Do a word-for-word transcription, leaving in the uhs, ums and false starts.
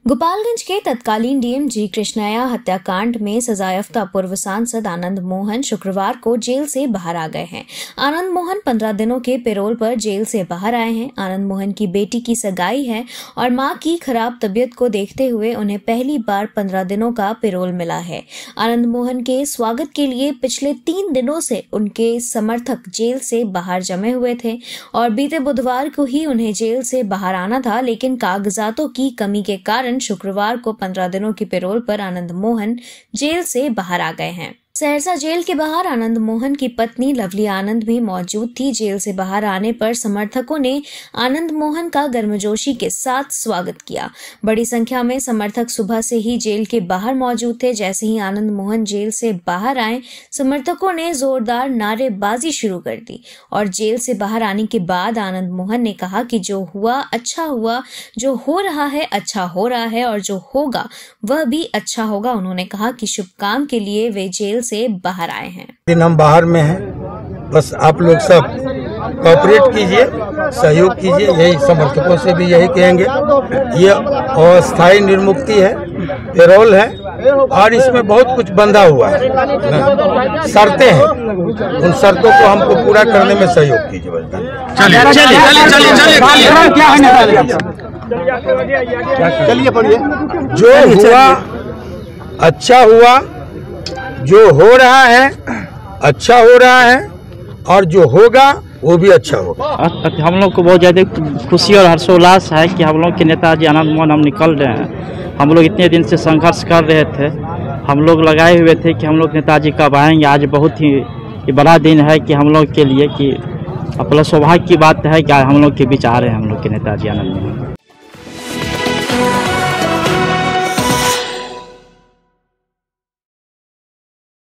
गोपालगंज के तत्कालीन DM G Krishnaiah हत्याकांड में सजायाफ्ता पूर्व सांसद आनंद मोहन शुक्रवार को जेल से बाहर आ गए हैं। आनंद मोहन पंद्रह दिनों के पैरोल पर जेल से बाहर आए हैं। आनंद मोहन की बेटी की सगाई है और मां की खराब तबीयत को देखते हुए उन्हें पहली बार पंद्रह दिनों का पैरोल मिला है। आनंद मोहन के स्वागत के लिए पिछले तीन दिनों से उनके समर्थक जेल से बाहर जमे हुए थे और बीते बुधवार को ही उन्हें जेल से बाहर आना था, लेकिन कागजातों की कमी के कारण शुक्रवार को पंद्रह दिनों की पैरोल पर आनंद मोहन जेल से बाहर आ गए हैं। सहरसा जेल के बाहर आनंद मोहन की पत्नी लवली आनंद भी मौजूद थी। जेल से बाहर आने पर समर्थकों ने आनंद मोहन का गर्मजोशी के साथ स्वागत किया। बड़ी संख्या में समर्थक सुबह से ही जेल के बाहर मौजूद थे। जैसे ही आनंद मोहन जेल से बाहर आए, समर्थकों ने जोरदार नारेबाजी शुरू कर दी और जेल से बाहर आने के बाद आनंद मोहन ने कहा कि जो हुआ अच्छा हुआ, जो हो रहा है अच्छा हो रहा है और जो होगा वह भी अच्छा होगा। उन्होंने कहा कि शुभ काम के लिए वे जेल से बाहर आए हैं। दिन हम बाहर में हैं, बस आप लोग सब कोऑपरेट कीजिए, सहयोग कीजिए। यही समर्थकों से भी यही कहेंगे। ये अस्थायी निर्मुक्ति है, पैरोल है और इसमें बहुत कुछ बंधा हुआ है, शर्तें हैं। उन शर्तों को हमको पूरा करने में सहयोग कीजिए। चलिए चलिए चलिए चलिए चलिए पढ़िए। जो हुआ अच्छा हुआ, जो हो रहा है अच्छा हो रहा है और जो होगा वो भी अच्छा होगा। हम लोग को बहुत ज़्यादा खुशी और हर्षोल्लास है कि हम लोग के नेताजी आनंद मोहन हम निकल रहे हैं। हम लोग इतने दिन से संघर्ष कर रहे थे, हम लोग लगाए हुए थे कि हम लोग नेताजी कब आएंगे। आज बहुत ही बड़ा दिन है कि हम लोग के लिए, कि अपना सौभाग्य की बात है कि हम लोग के बीच आ रहे हैं हम लोग के नेताजी आनंद मोहन।